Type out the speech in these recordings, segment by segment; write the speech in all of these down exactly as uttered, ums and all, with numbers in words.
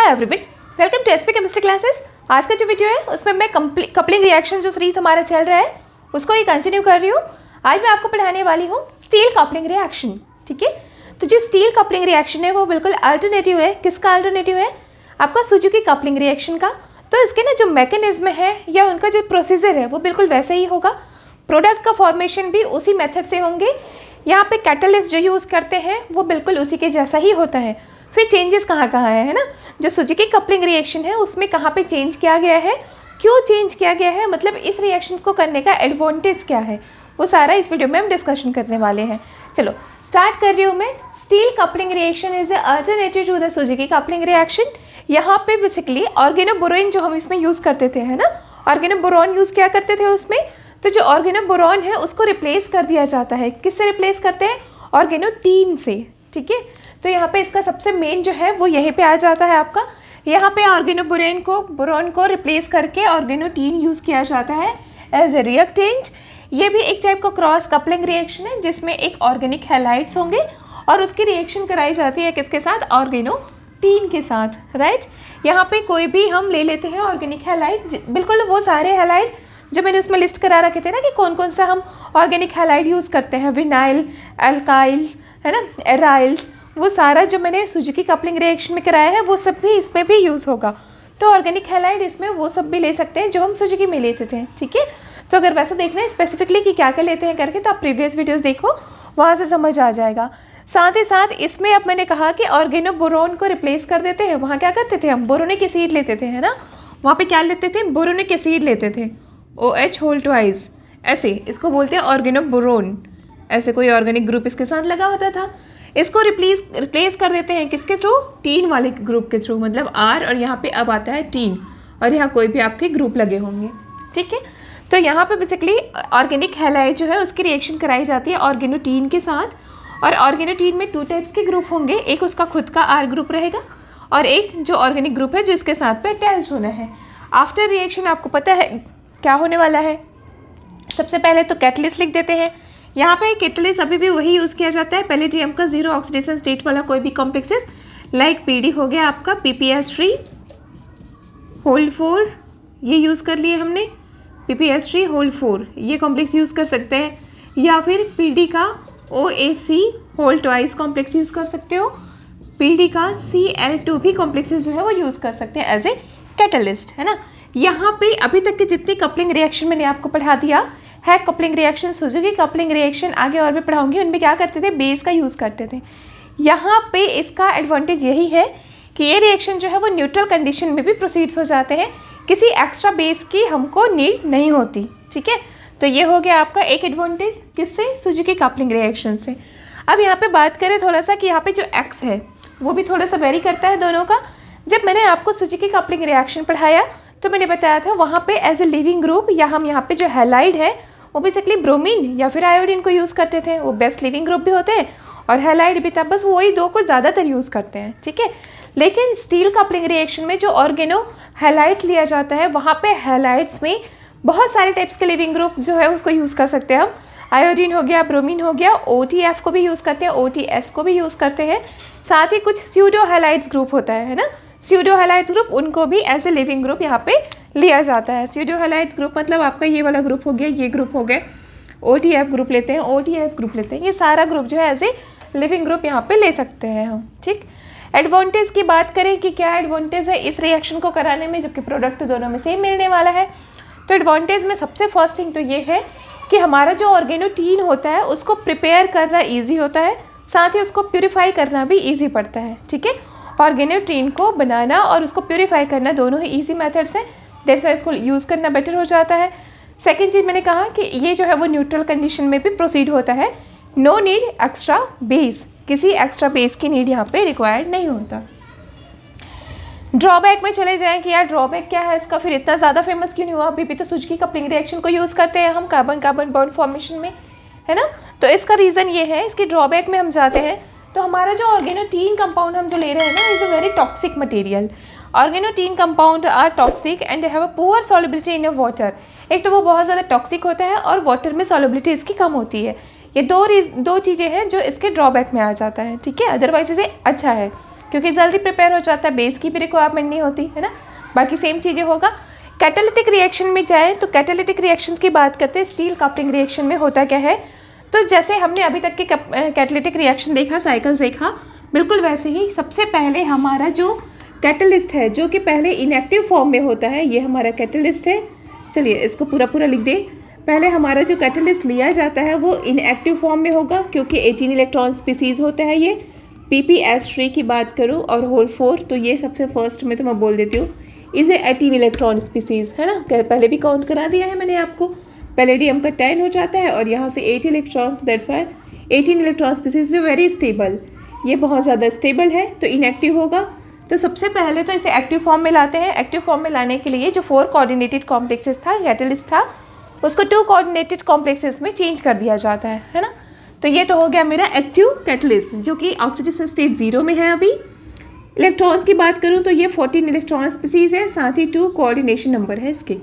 Hi everyone, welcome to SP chemistry classes. आज का जो वीडियो है उसमें मैं कपलिंग रिएक्शन जो सीरीज हमारा चल रहा है उसको ही कंटिन्यू कर रही हूँ। आज मैं आपको पढ़ाने वाली हूँ स्टील कपलिंग रिएक्शन। ठीक है, तो जो स्टील कपलिंग रिएक्शन है वो बिल्कुल अल्टरनेटिव है। किसका अल्टरनेटिव है? आपका सुजुकी कपलिंग रिएक्शन का। तो इसके ना जो मैकेनिज्म है या उनका जो प्रोसीजर है वो बिल्कुल वैसे ही होगा। प्रोडक्ट का फॉर्मेशन भी उसी मेथड से होंगे। यहाँ पे कैटलिस्ट जो यूज़ करते हैं वो बिल्कुल उसी के जैसा ही होता है। फिर चेंजेस कहाँ कहाँ है, है ना? जो सुजुकी कपलिंग रिएक्शन है उसमें कहाँ पे चेंज किया गया है, क्यों चेंज किया गया है, मतलब इस रिएक्शंस को करने का एडवांटेज क्या है, वो सारा इस वीडियो में हम डिस्कशन करने वाले हैं। चलो स्टार्ट कर रही हूँ मैं। Stille coupling reaction is alternative to the Suzuki coupling reaction. यहाँ पे बेसिकली ऑर्गेनोबोरोन जो हम इसमें यूज़ करते थे, है ना, ऑर्गेनोबोरोन यूज़ किया करते थे उसमें। तो जो ऑर्गेनोबोरोन है उसको रिप्लेस कर दिया जाता है। किससे रिप्लेस करते हैं? ऑर्गेनोटीन से। ठीक है, तो यहाँ पे इसका सबसे मेन जो है वो यहीं पे आ जाता है आपका। यहाँ पे ऑर्गेनोबोरेन को बोरोन को रिप्लेस करके ऑर्गेनोटीन यूज़ किया जाता है एज ए रिएक्टेंट। ये भी एक टाइप का क्रॉस कपलिंग रिएक्शन है जिसमें एक ऑर्गेनिक हैलाइड्स होंगे और उसकी रिएक्शन कराई जाती है किसके साथ? ऑर्गेनोटीन के साथ। राइट, यहाँ पे कोई भी हम ले लेते हैं ऑर्गेनिक हैलाइड, बिल्कुल वो सारे हैलाइड जो मैंने उसमें लिस्ट करा रखे थे ना कि कौन कौन सा हम ऑर्गेनिक हैलाइड यूज़ करते हैं, विनाइल, एल्काइल, है ना, एराइल्स, वो सारा जो मैंने सुजुकी कपलिंग रिएक्शन में कराया है वो सब भी इसमें भी यूज़ होगा। तो ऑर्गेनिक हैलाइड इसमें वो सब भी ले सकते हैं जो हम सुजुकी में लेते थे। ठीक है, तो अगर वैसा देखना है स्पेसिफिकली कि क्या क्या लेते हैं करके तो आप प्रीवियस वीडियोस देखो, वहाँ से समझ आ जाएगा। साथ ही साथ इसमें अब मैंने कहा कि ऑर्गेनोबोरोन को रिप्लेस कर देते हैं। वहाँ क्या करते थे हम? बोरोनिक एसिड लेते थे, है ना। वहाँ पर क्या लेते थे? बोरोनिक एसिड लेते थे, ओ एच होल ट्वाइस, ऐसे इसको बोलते हैं ऑर्गेनोबोरोन। ऐसे कोई ऑर्गेनिक ग्रुप इसके साथ लगा होता था। इसको रिप्लेस रिप्लेस कर देते हैं किसके थ्रू? टीन वाले ग्रुप के थ्रू, मतलब आर और यहाँ पे अब आता है टीन और यहाँ कोई भी आपके ग्रुप लगे होंगे। ठीक है, तो यहाँ पे बेसिकली ऑर्गेनिक हैलाइड जो है उसकी रिएक्शन कराई जाती है ऑर्गेनोटीन के साथ। और ऑर्गेनोटीन में टू टाइप्स के ग्रुप होंगे, एक उसका खुद का आर ग्रुप रहेगा और एक जो ऑर्गेनिक ग्रुप है जो इसके साथ पे अटैच होना है। आफ्टर रिएक्शन आपको पता है क्या होने वाला है। सबसे पहले तो कैटलिस्ट लिख देते हैं। यहाँ पे कैटलिस्ट अभी भी वही यूज़ किया जाता है, पैलेडियम का जीरो ऑक्सीडेशन स्टेट वाला कोई भी कॉम्प्लेक्सेस, लाइक पीडी हो गया आपका, पीपीएस थ्री होल फोर, ये यूज़ कर लिए हमने, पीपीएस थ्री होल फोर ये कॉम्प्लेक्स यूज़ कर सकते हैं, या फिर पीडी का O A C whole twice complex use कर सकते हो, पीडी का सी एल टू भी कॉम्प्लेक्सेस जो है वो यूज़ कर सकते हैं एज ए कैटलिस्ट, है ना। यहाँ पे अभी तक के जितनी कपलिंग रिएक्शन मैंने आपको पढ़ा दिया है, coupling reaction, Suzuki coupling reaction आगे और भी पढ़ाऊंगी, उनमें क्या करते थे? बेस का यूज़ करते थे। यहाँ पे इसका एडवांटेज यही है कि ये रिएक्शन जो है वो न्यूट्रल कंडीशन में भी प्रोसीड्स हो जाते हैं, किसी एक्स्ट्रा बेस की हमको नीड नहीं होती। ठीक है, तो ये हो गया आपका एक एडवांटेज किससे? सुजुकी कपलिंग रिएक्शन से। अब यहाँ पे बात करें थोड़ा सा कि यहाँ पे जो एक्स है वो भी थोड़ा सा वेरी करता है दोनों का। जब मैंने आपको सुजुकी कपलिंग रिएक्शन पढ़ाया तो मैंने बताया था वहाँ पे एज ए लिविंग ग्रुप या हम यहाँ पे जो हैलाइड है वो बेसिकली ब्रोमीन या फिर आयोडीन को यूज़ करते थे। वो बेस्ट लिविंग ग्रुप भी होते हैं और हैलाइड भी था, बस वही दो को ज़्यादातर यूज़ करते हैं। ठीक है, लेकिन स्टील कपलिंग रिएक्शन में जो ऑर्गेनो हैलाइड्स लिया जाता है वहाँ पे हैलाइड्स में बहुत सारे टाइप्स के लिविंग ग्रुप जो है उसको यूज़ कर सकते हैं हम। आयोडीन हो गया, ब्रोमीन हो गया, ओ टी एफ को भी यूज़ करते हैं, ओ टी एस को भी यूज़ करते हैं। साथ ही कुछ स्यूडो हैलाइड्स ग्रुप होता है, है ना, स्यूडो हैलाइड्स ग्रुप, उनको भी एज ए लिविंग ग्रुप यहाँ पे लिया जाता है। स्यूडो हैलाइड्स ग्रुप मतलब आपका ये वाला ग्रुप हो गया, ये ग्रुप हो गए, ओ टी एफ ग्रुप लेते हैं, ओ टी एस ग्रुप लेते हैं, ये सारा ग्रुप जो है एज ए लिविंग ग्रुप यहाँ पे ले सकते हैं हम। ठीक, एडवांटेज की बात करें कि क्या एडवांटेज है इस रिएक्शन को कराने में, जबकि प्रोडक्ट तो दोनों में सेम मिलने वाला है। तो एडवांटेज में सबसे फर्स्ट थिंग तो ये है कि हमारा जो ऑर्गेनोटीन होता है उसको प्रिपेयर करना ईजी होता है, साथ ही उसको प्योरीफाई करना भी ईजी पड़ता है। ठीक है, ऑर्गेनोटीन को बनाना और उसको प्योरीफाई करना दोनों ही ईजी मेथड्स हैं, दैट्स वाई इसको यूज़ करना बेटर हो जाता है। सेकेंड चीज़ मैंने कहा कि ये जो है वो न्यूट्रल कंडीशन में भी प्रोसीड होता है, नो नीड एक्स्ट्रा बेस, किसी एक्स्ट्रा बेस की नीड यहाँ पे रिक्वायर्ड नहीं होता। ड्रॉबैक में चले जाएं कि यार ड्रॉबैक क्या है इसका, फिर इतना ज़्यादा फेमस क्यों नहीं हुआ? अभी भी तो सुजुकी कपलिंग रिएक्शन को यूज़ करते हैं हम कार्बन कार्बन बॉन्ड फॉर्मेशन में, है ना। तो इसका रीज़न ये है, इसके ड्रॉबैक में हम जाते हैं तो हमारा जो ऑर्गेनोटीन कंपाउंड हम जो ले रहे हैं ना is a very toxic material. Organotin compound are toxic and have a poor solubility in water. एक तो वो बहुत ज़्यादा टॉक्सिक होता है और वाटर में सॉल्युबिलिटी इसकी कम होती है। ये दो दो चीज़ें हैं जो इसके ड्रॉबैक में आ जाता है। ठीक है, अदरवाइज इसे अच्छा है क्योंकि जल्दी प्रिपेयर हो जाता है, बेस की भी रिक्वायरमेंट नहीं होती है ना। बाकी सेम चीज़ें होगा। कैटालिटिक रिएक्शन में जाए तो कैटालिटिक रिएक्शंस की बात करते हैं। स्टील कपलिंग रिएक्शन में होता क्या है, तो जैसे हमने अभी तक के कैटालिटिक रिएक्शन देखा, साइकिल देखा, बिल्कुल वैसे ही सबसे पहले हमारा जो कैटलिस्ट है जो कि पहले इनएक्टिव फॉर्म में होता है, ये हमारा कैटलिस्ट है। चलिए इसको पूरा पूरा लिख दें। पहले हमारा जो कैटलिस्ट लिया जाता है वो इनएक्टिव फॉर्म में होगा क्योंकि एटीन इलेक्ट्रॉन स्पीसीज़ होता है ये। पी पी एस थ्री की बात करूँ और होल फोर, तो ये सबसे फर्स्ट में तो मैं बोल देती हूँ is a eighteen electron species है ना। पहले भी काउंट करा दिया है मैंने आपको। पैलेडियम का टेन हो जाता है और यहाँ से eight electrons, that's why eighteen electron species is very stable, ये बहुत ज़्यादा स्टेबल है तो इनएक्टिव होगा। तो सबसे पहले तो इसे एक्टिव फॉर्म में लाते हैं। एक्टिव फॉर्म में लाने के लिए जो फोर कोऑर्डिनेटेड कॉम्प्लेक्सेस था, कैटलिस्ट था, उसको टू कोऑर्डिनेटेड कॉम्प्लेक्सेस में चेंज कर दिया जाता है है ना। तो ये तो हो गया मेरा एक्टिव कैटलिस्ट जो कि ऑक्सीडेशन स्टेट जीरो में है अभी। इलेक्ट्रॉन्स की बात करूँ तो ये फोर्टीन इलेक्ट्रॉन स्पीसीज है, साथ ही टू कोऑर्डिनेशन नंबर है, इसके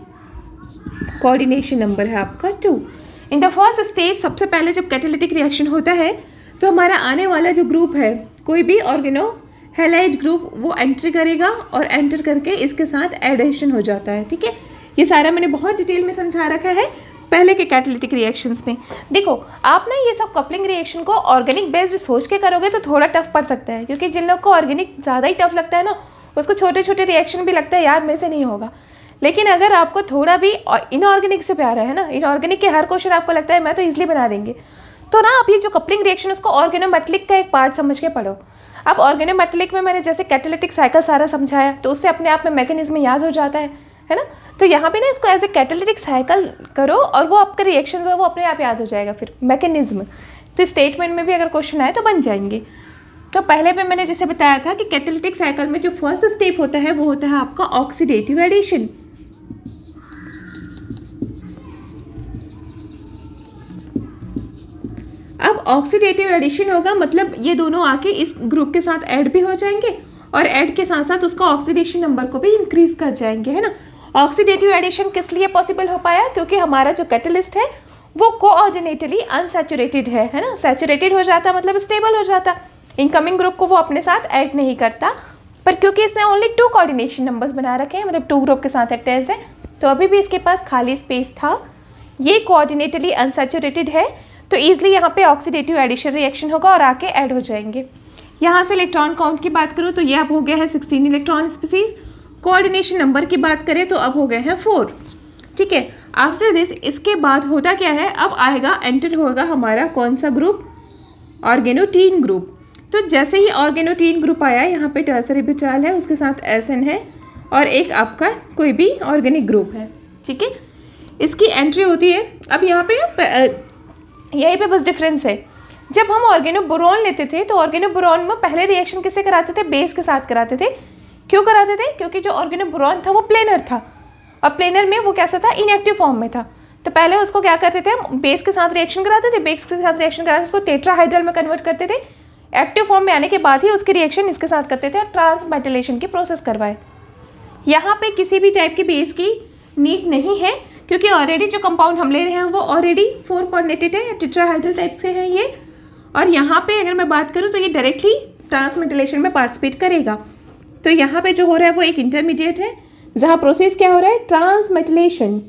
कोऑर्डिनेशन नंबर है आपका two. In the first step सबसे पहले जब कैटालिटिक रिएक्शन होता है तो हमारा आने वाला जो ग्रुप है, कोई भी ऑर्गेनो हैलाइड ग्रुप, वो एंटर करेगा और एंटर करके इसके साथ एडिशन हो जाता है। ठीक है, ये सारा मैंने बहुत डिटेल में समझा रखा है पहले के कैटालिटिक रिएक्शंस में। देखो आप ना ये सब कपलिंग रिएक्शन को ऑर्गेनिक बेस्ड सोच के करोगे तो थोड़ा टफ पड़ सकता है, क्योंकि जिन लोग को ऑर्गेनिक ज़्यादा ही टफ लगता है ना, उसको छोटे छोटे रिएक्शन भी लगता है यार मेरे से नहीं होगा। लेकिन अगर आपको थोड़ा भी इनऑर्गेनिक से प्यारा है ना, इनऑर्गेनिक के हर क्वेश्चन आपको लगता है मैं तो ईजिली बना देंगे, तो ना आप ये जो कपलिंग रिएक्शन उसको ऑर्गेनोमेटेलिक का एक पार्ट समझ के पढ़ो। अब ऑर्गेनोमेटेलिक में मैंने जैसे कैटालिटिक साइकिल सारा समझाया तो उससे अपने आप में मैकेनिज्म याद हो जाता है है ना। तो यहाँ पे ना इसको एज ए कैटालिटिक साइकिल करो और वो आपके रिएक्शन जो है वो अपने आप याद हो जाएगा फिर मैकेनिज्म। तो स्टेटमेंट में भी अगर क्वेश्चन आए तो बन जाएंगे। तो पहले भी मैंने जैसे बताया था कि कैटालिटिक साइकिल में जो फर्स्ट स्टेप होता है वो होता है आपका ऑक्सीडेटिव एडिशन। अब ऑक्सीडेटिव एडिशन होगा मतलब ये दोनों आके इस ग्रुप के साथ ऐड भी हो जाएंगे और ऐड के साथ साथ उसका ऑक्सीडेशन नंबर को भी इंक्रीज कर जाएंगे है ना। ऑक्सीडेटिव एडिशन किस लिए पॉसिबल हो पाया, क्योंकि हमारा जो कैटलिस्ट है वो कोऑर्डिनेटली अनसैचुरेटेड है है ना। सैचुरेटेड हो जाता मतलब स्टेबल हो जाता, इनकमिंग ग्रुप को वो अपने साथ ऐड नहीं करता, पर क्योंकि इसने ओनली टू कोऑर्डिनेशन नंबर्स बना रखे हैं मतलब टू ग्रुप के साथ अटैच्ड है, तो अभी भी इसके पास खाली स्पेस था। ये कोऑर्डिनेटली अनसैचुरेटेड है तो ईजिली यहाँ पे ऑक्सीडेटिव एडिशन रिएक्शन होगा और आके ऐड हो जाएंगे। यहाँ से इलेक्ट्रॉन काउंट की बात करूँ तो ये अब हो गया है sixteen electron species. Coordination number की बात करें तो अब हो गए हैं फोर। ठीक है, आफ्टर दिस इसके बाद होता क्या है, अब आएगा एंटर होगा हमारा कौन सा ग्रुप, ऑर्गेनोटीन ग्रुप। तो जैसे ही ऑर्गेनोटीन ग्रुप आया, यहाँ पे टर्सरी ब्यूटाइल है, उसके साथ एस एन है और एक आपका कोई भी ऑर्गेनिक ग्रुप है। ठीक है, इसकी एंट्री होती है। अब यहाँ पे यहीं पे बस डिफरेंस है, जब हम ऑर्गेनोबोरॉन लेते थे तो ऑर्गेनोबोरॉन में पहले रिएक्शन किससे कराते थे, बेस के साथ कराते थे। क्यों कराते थे, क्योंकि जो ऑर्गेनोबोरॉन था वो प्लेनर था और प्लेनर में वो कैसा था, इनएक्टिव फॉर्म में था। तो पहले उसको क्या करते थे, बेस के साथ रिएक्शन कराते थे, बेस के साथ रिएक्शन करा उसको टेट्राहाइड्रल में कन्वर्ट करते थे। एक्टिव फॉर्म में आने के बाद ही उसकी रिएक्शन इसके साथ करते थे और ट्रांसमेटाइलेशन की प्रोसेस करवाए। यहाँ पे किसी भी टाइप की बेस की नीड नहीं है, क्योंकि ऑलरेडी जो कंपाउंड हम ले रहे हैं वो ऑलरेडी फोर कोऑर्डिनेटेड है, टेट्राहाइड्रल टाइप से है ये। और यहाँ पे अगर मैं बात करूँ तो ये डायरेक्टली ट्रांसमेटाइलेशन में पार्टिसिपेट करेगा। तो यहाँ पे जो हो रहा है वो एक इंटरमीडिएट है, जहाँ प्रोसेस क्या हो रहा है, transmetalation.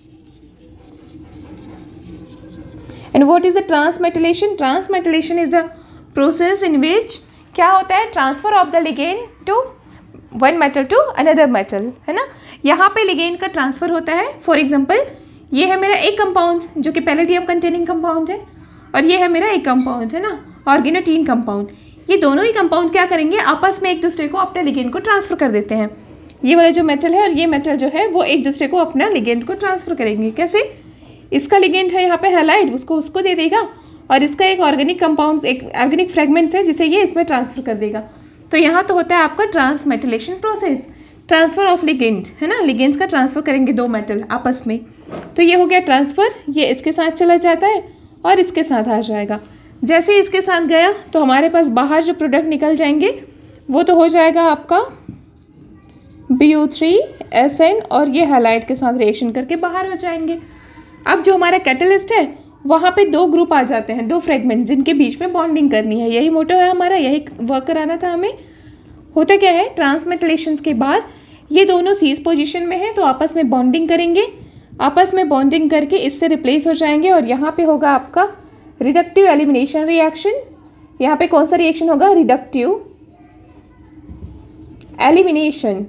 And what is the transmetalation, transmetalation is the process in which क्या होता है, transfer of the ligand to one metal to another metal है ना। यहाँ पे लिगेंड का ट्रांसफर होता है। फॉर एग्जांपल ये है मेरा एक कंपाउंड जो कि पैलेडियम कंटेनिंग कंपाउंड है और ये है मेरा एक कंपाउंड है ना, ऑर्गेनोटीन कंपाउंड। ये दोनों ही कंपाउंड क्या करेंगे, आपस में एक दूसरे को अपने लिगेंड को ट्रांसफर कर देते हैं। ये वाला जो मेटल है और ये मेटल जो है वो एक दूसरे को अपना लिगेंड को ट्रांसफर करेंगे। कैसे, इसका लिगेंड है यहाँ पे हैलाइड, उसको उसको दे देगा और इसका एक ऑर्गेनिक कंपाउंड, एक ऑर्गेनिक फ्रेगमेंट्स है जिसे ये इसमें ट्रांसफर कर देगा। तो यहाँ तो होता है आपका transmetalation process, transfer of ligand है ना, लिगेंड्स का ट्रांसफर करेंगे दो मेटल आपस में। तो ये हो गया ट्रांसफर, ये इसके साथ चला जाता है और इसके साथ आ जाएगा। जैसे इसके साथ गया तो हमारे पास बाहर जो प्रोडक्ट निकल जाएंगे वो तो हो जाएगा आपका B O three S N और ये हैलाइड के साथ रिएक्शन करके बाहर हो जाएंगे। अब जो हमारा कैटलिस्ट है वहाँ पे दो ग्रुप आ जाते हैं, दो फ्रेगमेंट जिनके बीच में बॉन्डिंग करनी है। यही मोटो है हमारा, यही वर्क कराना था हमें। होता क्या है, ट्रांसमेटलेशन के बाद ये दोनों सीज पोजीशन में हैं तो आपस में बॉन्डिंग करेंगे, आपस में बॉन्डिंग करके इससे रिप्लेस हो जाएंगे और यहाँ पे होगा आपका रिडक्टिव एलिमिनेशन रिएक्शन। यहाँ पे कौन सा रिएक्शन होगा, रिडक्टिव एलिमिनेशन,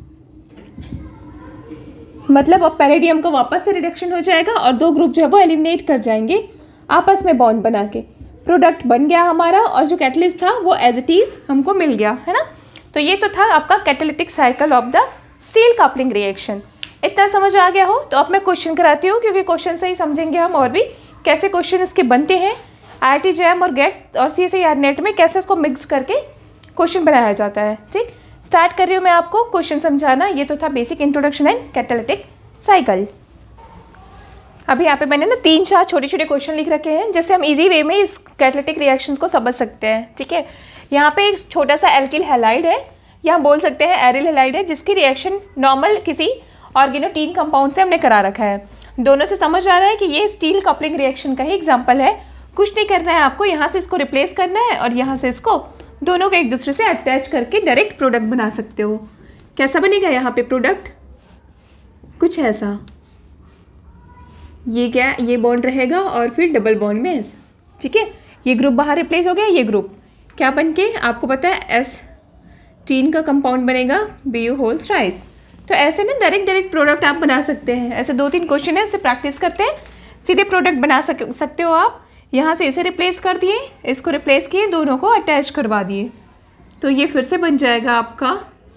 मतलब अब पैलेडियम का वापस से रिडक्शन हो जाएगा और दो ग्रुप जो है वो एलिमिनेट कर जाएंगे आपस में बॉन्ड बना के, प्रोडक्ट बन गया हमारा और जो कैटलिस्ट था वो एज इट इज़ हमको मिल गया, है ना। तो ये तो था आपका catalytic cycle of the Stille coupling reaction. इतना समझ आ गया हो तो अब मैं क्वेश्चन कराती हूँ, क्योंकि क्वेश्चन से ही समझेंगे हम और भी कैसे क्वेश्चन इसके बनते हैं। आई आई टी जैम और गेट और C S I R NET में कैसे इसको मिक्स करके क्वेश्चन बनाया जाता है। ठीक, स्टार्ट कर रही हूँ मैं आपको क्वेश्चन समझाना। ये तो था basic introduction and catalytic cycle. अभी यहाँ पे मैंने ना तीन चार छोटे छोटे क्वेश्चन लिख रखे हैं जिससे हम इजी वे में इस कैटालिटिक रिएक्शंस को समझ सकते हैं। ठीक है, यहाँ पे एक छोटा सा एल्किल हैलाइड है, यहाँ बोल सकते हैं एरिल हैलाइड है, जिसकी रिएक्शन नॉर्मल किसी ऑर्गेनोटीन कंपाउंड से हमने करा रखा है। दोनों से समझ आ रहा है कि ये स्टील कपलिंग रिएक्शन का ही एग्जाम्पल है। कुछ नहीं करना है आपको, यहाँ से इसको रिप्लेस करना है और यहाँ से इसको दोनों को एक दूसरे से अटैच करके डायरेक्ट प्रोडक्ट बना सकते हो। कैसा बनेगा यहाँ पे प्रोडक्ट, कुछ ऐसा, ये क्या, ये बॉन्ड रहेगा और फिर डबल बॉन्ड में ऐसा। ठीक है, ये ग्रुप बाहर रिप्लेस हो गया, ये ग्रुप क्या बन के आपको पता है एस टीन का कंपाउंड बनेगा बी यू होल थ्राइस। तो ऐसे ना डायरेक्ट डायरेक्ट प्रोडक्ट आप बना सकते हैं। ऐसे दो तीन क्वेश्चन है, इससे प्रैक्टिस करते हैं, सीधे प्रोडक्ट बना सक सकते हो आप। यहाँ से इसे रिप्लेस कर दिए, इसको रिप्लेस किए, दोनों को अटैच करवा दिए, तो ये फिर से बन जाएगा आपका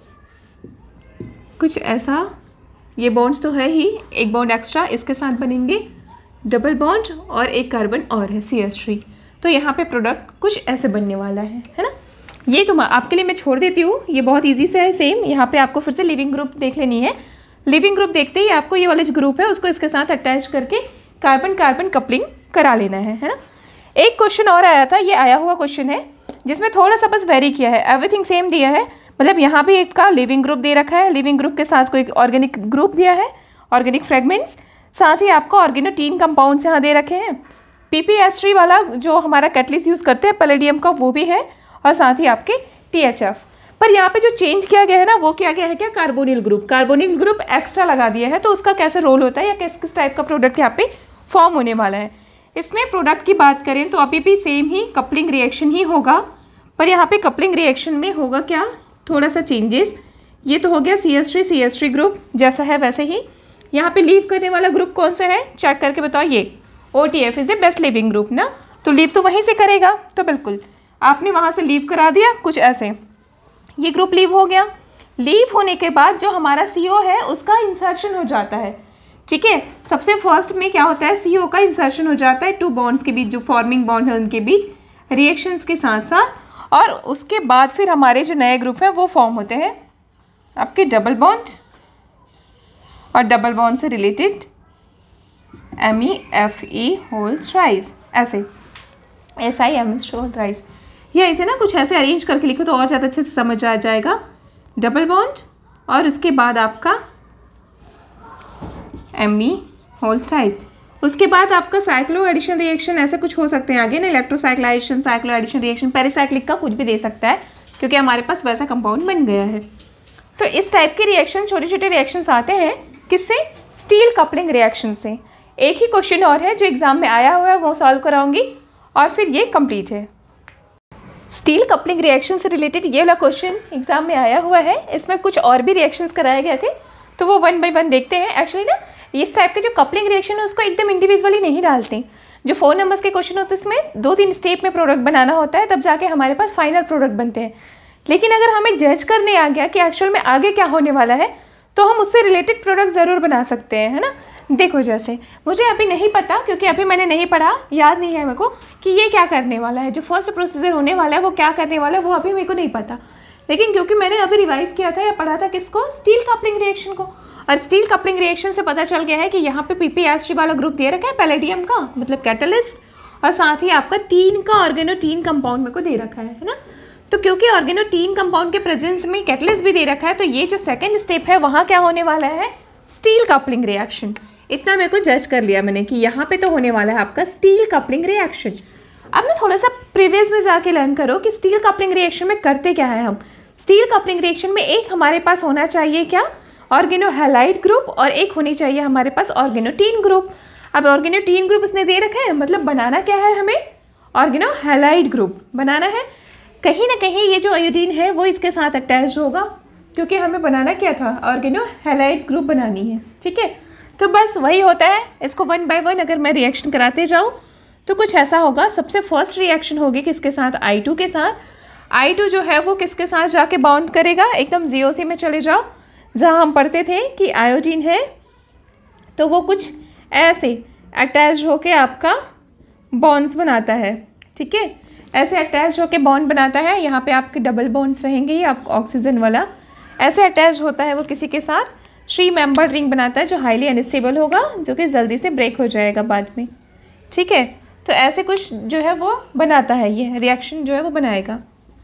कुछ ऐसा। ये बॉन्ड्स तो है ही, एक बॉन्ड एक्स्ट्रा इसके साथ बनेंगे डबल बॉन्ड और एक कार्बन और है सी एस थ्री। तो यहाँ पे प्रोडक्ट कुछ ऐसे बनने वाला है, है ना। ये तो आपके लिए मैं छोड़ देती हूँ, ये बहुत इजी से है सेम। यहाँ पे आपको फिर से लिविंग ग्रुप देख लेनी है। लिविंग ग्रुप देखते ही आपको ये वाला जो ग्रुप है उसको इसके साथ अटैच करके कार्बन कार्बन कपलिंग करा लेना है, है ना। एक क्वेश्चन और आया था, ये आया हुआ क्वेश्चन है जिसमें थोड़ा सा बस वेरी किया है, एवरीथिंग सेम दिया है। मतलब यहाँ भी एक का लिविंग ग्रुप दे रखा है, लिविंग ग्रुप के साथ कोई ऑर्गेनिक ग्रुप दिया है, ऑर्गेनिक फ्रेगमेंट्स, साथ ही आपको ऑर्गेनोटीन कंपाउंड्स यहाँ दे रखे हैं। पी पी एस थ्री वाला जो हमारा कैटलिस्ट यूज़ करते हैं पैलेडियम का वो भी है, और साथ ही आपके टी एच एफ। पर यहाँ पे जो चेंज किया गया है ना वो क्या गया है, क्या carbonyl group, carbonyl group extra लगा दिया है। तो उसका कैसे रोल होता है या किस किस टाइप का प्रोडक्ट यहाँ पे फॉर्म होने वाला है। इसमें प्रोडक्ट की बात करें तो अभी भी सेम ही कपलिंग रिएक्शन ही होगा, पर यहाँ पे कपलिंग रिएक्शन में होगा क्या, थोड़ा सा चेंजेस। ये तो हो गया C S three C S three group जैसा है वैसे ही। यहाँ पे लीव करने वाला ग्रुप कौन सा है, चेक करके बताओ। ये O T F is a best leaving group ना, तो लीव तो वहीं से करेगा। तो बिल्कुल आपने वहाँ से लीव करा दिया कुछ ऐसे, ये ग्रुप लीव हो गया। लीव होने के बाद जो हमारा सी ओ है उसका इंसर्शन हो जाता है। ठीक है, सबसे फर्स्ट में क्या होता है, सी ओ का इंसर्शन हो जाता है टू बॉन्ड्स के बीच, जो फॉर्मिंग बॉन्ड है उनके बीच रिएक्शंस के साथ साथ, और उसके बाद फिर हमारे जो नए ग्रुप हैं वो फॉर्म होते हैं आपके डबल बॉन्ड और डबल बॉन्ड से related M E F E whole thrice, ऐसे S I M S whole thrice, या इसे ना कुछ ऐसे अरेंज करके लिखो तो और ज़्यादा अच्छे से समझ आ जाएगा। डबल बॉन्ड और उसके बाद आपका एम ई होल थ्राइस, उसके बाद आपका साइक्लो एडिशन रिएक्शन, ऐसे कुछ हो सकते हैं आगे ना, electrocyclization, cyclo addition reaction, pericyclic का कुछ भी दे सकता है क्योंकि हमारे पास वैसा कंपाउंड बन गया है। तो इस टाइप के रिएक्शन, छोटे छोटे रिएक्शंस आते हैं किससे, स्टील कपलिंग रिएक्शन से। एक ही क्वेश्चन और है जो एग्जाम में आया हुआ है, वो सॉल्व कराऊंगी और फिर ये कंप्लीट है। स्टील कपलिंग रिएक्शन से रिलेटेड ये वाला क्वेश्चन एग्जाम में आया हुआ है। इसमें कुछ और भी रिएक्शंस कराए गए थे, तो वो वन बाय वन देखते हैं। एक्चुअली ना इस टाइप के जो कपलिंग रिएक्शन है उसको एकदम इंडिविजुअली नहीं डालते। जो फोर नंबर्स के क्वेश्चन होते हैं उसमें दो तीन स्टेप में प्रोडक्ट बनाना होता है, तब जाके हमारे पास फाइनल प्रोडक्ट बनते हैं। लेकिन अगर हमें जज करने आ गया कि एक्चुअल में आगे क्या होने वाला है, तो हम उससे रिलेटेड प्रोडक्ट ज़रूर बना सकते हैं, है ना। देखो जैसे मुझे अभी नहीं पता, क्योंकि अभी मैंने नहीं पढ़ा, याद नहीं है मेरे को कि ये क्या करने वाला है, जो फर्स्ट प्रोसीजर होने वाला है वो क्या करने वाला है, वो अभी मेरे को नहीं पता। लेकिन क्योंकि मैंने अभी रिवाइज किया था या पढ़ा था किसको, स्टील कपलिंग रिएक्शन को, और स्टील कपलिंग रिएक्शन से पता चल गया है कि यहाँ पे पीपीएस वाला ग्रुप दे रखा है पैलेडियम का, मतलब कैटलिस्ट, और साथ ही आपका टीन का ऑर्गेनोटीन कंपाउंड मेरे को दे रखा है, है ना। तो क्योंकि ऑर्गेनोटीन कंपाउंड के प्रेजेंस में कैटलिस्ट भी दे रखा है, तो ये जो सेकेंड स्टेप है वहाँ क्या होने वाला है, स्टील कपलिंग रिएक्शन। इतना मेरे को जज कर लिया मैंने कि यहाँ पे तो होने वाला है आपका स्टील कपलिंग रिएक्शन। अब मैं थोड़ा सा प्रीवियस में जाके लर्न करो कि स्टील कपलिंग रिएक्शन में करते क्या है हम। स्टील कपलिंग रिएक्शन में एक हमारे पास होना चाहिए क्या, ऑर्गेनोहैलाइड ग्रुप, और एक होनी चाहिए हमारे पास ऑर्गेनोटीन ग्रुप। अब ऑर्गेनोटीन ग्रुप इसने दे रखा है, मतलब बनाना क्या है, हमें ऑर्गेनोहैलाइड ग्रुप बनाना है। कहीं ना कहीं ये जो आयोडीन है वो इसके साथ अटैच होगा, क्योंकि हमें बनाना क्या था, ऑर्गेनोहैलाइड ग्रुप बनानी है। ठीक है, तो बस वही होता है। इसको वन बाय वन अगर मैं रिएक्शन कराते जाऊँ तो कुछ ऐसा होगा। सबसे फर्स्ट रिएक्शन होगी किसके साथ, आई टू के साथ। आई टू जो है वो किसके साथ जाके बाउंड करेगा, एकदम जी ओ सी में चले जाओ जहाँ हम पढ़ते थे कि आयोडीन है तो वो कुछ ऐसे अटैच होके आपका बॉन्ड्स बनाता है। ठीक है, ऐसे अटैच होके बॉन्ड बनाता है। यहाँ पे आपके डबल बॉन्ड्स रहेंगे, ये आपको ऑक्सीजन वाला ऐसे अटैच होता है वो किसी के साथ, थ्री मेंबर रिंग बनाता है जो हाईली अनस्टेबल होगा, जो कि जल्दी से ब्रेक हो जाएगा बाद में। ठीक है, तो ऐसे कुछ जो है वो बनाता है, ये रिएक्शन जो है वो बनाएगा।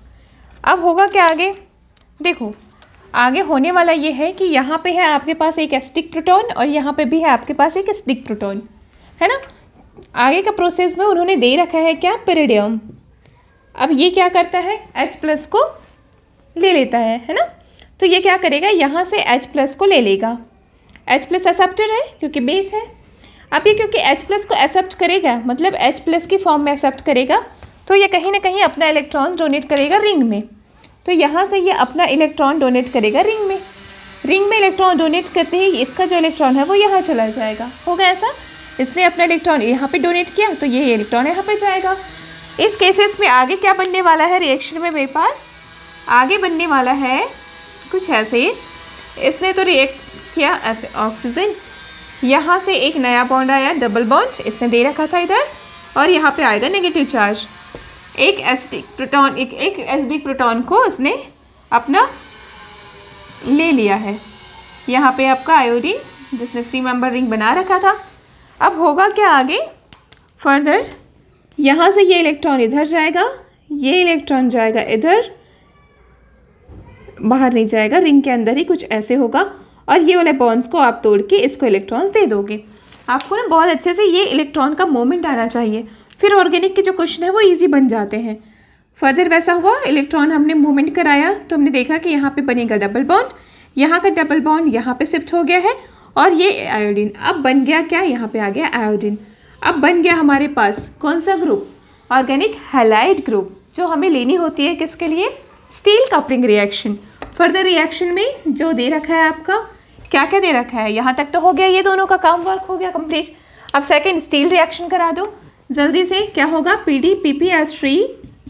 अब होगा क्या आगे, देखो आगे होने वाला ये है कि यहाँ पे है आपके पास एक एसिडिक प्रोटॉन और यहाँ पे भी है आपके पास एक एसिडिक प्रोटॉन, है ना। आगे का प्रोसेस में उन्होंने दे रखा है क्या, पेरिडियम। अब ये क्या करता है, H प्लस को ले लेता है, है ना। तो ये क्या करेगा, यहाँ से H प्लस को ले लेगा। H प्लस एक्सेप्टर है क्योंकि बेस है। अब ये क्योंकि H प्लस को एक्सेप्ट करेगा, मतलब H प्लस की फॉर्म में एक्सेप्ट करेगा, तो ये कहीं ना कहीं अपना इलेक्ट्रॉन डोनेट करेगा रिंग में। तो यहाँ से ये अपना इलेक्ट्रॉन डोनेट करेगा रिंग में। रिंग में इलेक्ट्रॉन डोनेट करते ही इसका जो इलेक्ट्रॉन है वो यहाँ चला जाएगा। होगा ऐसा, इसने अपना इलेक्ट्रॉन यहाँ पे डोनेट किया तो ये इलेक्ट्रॉन यहाँ पे जाएगा। इस केसेस में आगे क्या बनने वाला है रिएक्शन में, मेरे पास आगे बनने वाला है कुछ ऐसे। इसने तो रिएक्ट किया ऐसे, ऑक्सीजन यहाँ से एक नया बॉन्ड आया, डबल बॉन्ड इसने दे रखा था इधर, और यहाँ पे आएगा नेगेटिव चार्ज। एक एसिडिक प्रोटॉन एक एक एसिडिक प्रोटॉन को इसने अपना ले लिया है। यहाँ पे आपका आयोडीन जिसने थ्री मेंबर रिंग बना रखा था। अब होगा क्या आगे फर्दर, यहाँ से ये इलेक्ट्रॉन इधर जाएगा, ये इलेक्ट्रॉन जाएगा इधर, बाहर नहीं जाएगा, रिंग के अंदर ही कुछ ऐसे होगा, और ये वाले बॉन्ड्स को आप तोड़ के इसको इलेक्ट्रॉन्स दे दोगे। आपको ना बहुत अच्छे से ये इलेक्ट्रॉन का मोमेंट आना चाहिए, फिर ऑर्गेनिक के जो क्वेश्चन है वो इजी बन जाते हैं। फर्दर वैसा हुआ, इलेक्ट्रॉन हमने मूवमेंट कराया तो हमने देखा कि यहाँ पे बनेगा डबल बॉन्ड, यहाँ का डबल बॉन्ड यहाँ पे शिफ्ट हो गया है, और ये आयोडीन अब बन गया क्या, यहाँ पे आ गया आयोडीन। अब बन गया हमारे पास कौन सा ग्रुप, ऑर्गेनिक हैलाइड ग्रुप, जो हमें लेनी होती है किसके लिए, Stille coupling reaction. Further reaction में जो दे रखा है आपका, क्या क्या दे रखा है, यहाँ तक तो हो गया, ये दोनों का काम वर्क हो गया कंप्लीट। अब सेकंड स्टील रिएक्शन करा दो जल्दी से। क्या होगा, P D P P S three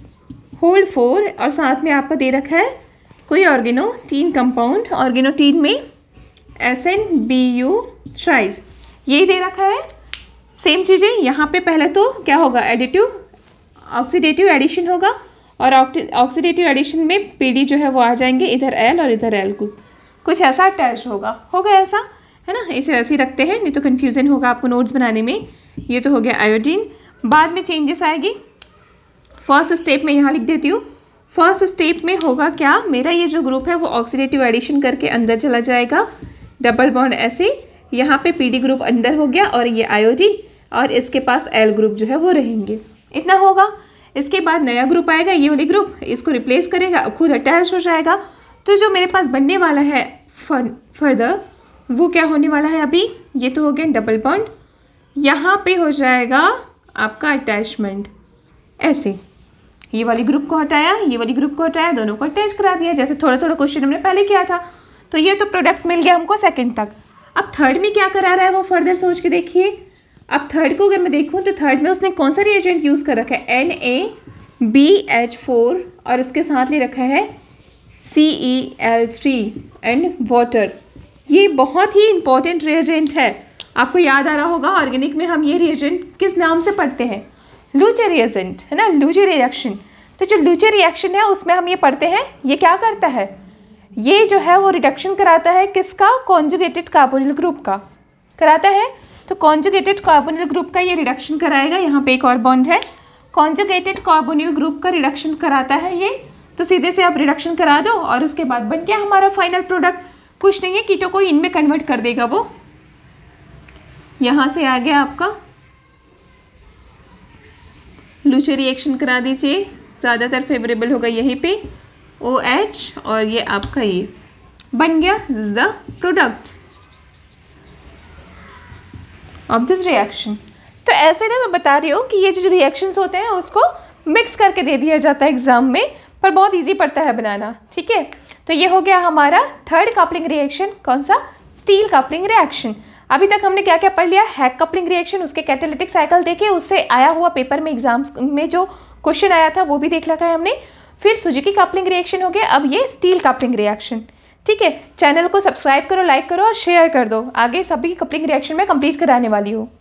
whole four, और साथ में आपका दे रखा है कोई ऑर्गेनोटीन कंपाउंड, ऑर्गेनोटीन में S N B U thrice, यही दे रखा है। सेम चीज़ें यहाँ पे पहले तो क्या होगा, एडिटिव ऑक्सीडेटिव एडिशन होगा, और ऑक्सीडेटिव एडिशन में पीडी जो है वो आ जाएंगे इधर एल और इधर एल ग्रुप, कुछ ऐसा अटैच होगा। होगा ऐसा, है ना। इसे ऐसे ही रखते हैं, नहीं तो कन्फ्यूज़न होगा आपको नोट्स बनाने में। ये तो हो गया आयोडीन, बाद में चेंजेस आएगी। फर्स्ट स्टेप में यहाँ लिख देती हूँ। फर्स्ट स्टेप में होगा क्या, मेरा ये जो ग्रुप है वो ऑक्सीडेटिव एडिशन करके अंदर चला जाएगा, डबल बॉन्ड ऐसे, यहाँ पे पीडी ग्रुप अंदर हो गया, और ये आयोडीन, और इसके पास एल ग्रुप जो है वो रहेंगे। इतना होगा। इसके बाद नया ग्रुप आएगा, ये वाली ग्रुप इसको रिप्लेस करेगा, खुद अटैच हो जाएगा। तो जो मेरे पास बनने वाला है फर्दर वो क्या होने वाला है, अभी ये तो हो गया डबल बॉन्ड, यहाँ पे हो जाएगा आपका अटैचमेंट ऐसे। ये वाली ग्रुप को हटाया, ये वाली ग्रुप को हटाया, दोनों को अटैच करा दिया, जैसे थोड़ा थोड़ा क्वेश्चन हमने पहले किया था। तो ये तो प्रोडक्ट मिल गया हमको सेकंड तक। अब थर्ड में क्या करा रहा है वो फर्दर सोच के देखिए। अब थर्ड को अगर मैं देखूँ तो थर्ड में उसने कौन सा रिएजेंट यूज़ कर रखा है, N A B H four, और इसके साथ ले रखा है C E L three and water. ये बहुत ही इंपॉर्टेंट रिएजेंट है, आपको याद आ रहा होगा ऑर्गेनिक में हम ये रिएजेंट किस नाम से पढ़ते हैं, लूचे रिएजेंट, है ना, लूचे रिएक्शन। तो जो लूचे रिएक्शन है उसमें हम ये पढ़ते हैं, ये क्या करता है, ये जो है वो रिडक्शन कराता है किसका, कॉन्जुगेटेड कार्बोनिल ग्रुप का कराता है। तो कॉन्जुगेटेड कार्बोनिल ग्रुप का ये रिडक्शन कराएगा। यहाँ पे एक और बॉन्ड है, कॉन्जुगेटेड कार्बोनिल ग्रुप का रिडक्शन कराता है ये। तो सीधे से आप रिडक्शन करा दो और उसके बाद बन गया हमारा फाइनल प्रोडक्ट। कुछ नहीं है, कीटो को इनमें कन्वर्ट कर देगा वो। यहाँ से आ गया आपका, लूचे रिएक्शन करा दीजिए, ज़्यादातर फेवरेबल होगा यहीं पे। ओ एच और ये आपका ये बन गया, this is the product of this reaction. तो ऐसे ना मैं बता रही हूँ कि ये जो रिएक्शंस होते हैं उसको मिक्स करके दे दिया जाता है एग्जाम में, पर बहुत इजी पड़ता है बनाना, ठीक है। तो ये हो गया हमारा थर्ड कपलिंग रिएक्शन, कौन सा, स्टील कपलिंग रिएक्शन। अभी तक हमने क्या क्या पढ़ लिया, हैक कपलिंग रिएक्शन, उसके कैटालिटिक साइकिल देखे, उससे आया हुआ पेपर में एग्जाम्स में जो क्वेश्चन आया था वो भी देख रखा है हमने। फिर सुजुकी कपलिंग रिएक्शन हो गया, अब ये स्टील कपलिंग रिएक्शन, ठीक है। चैनल को सब्सक्राइब करो, लाइक करो और शेयर कर दो, आगे सभी कपलिंग रिएक्शन में कंप्लीट कराने वाली हूँ।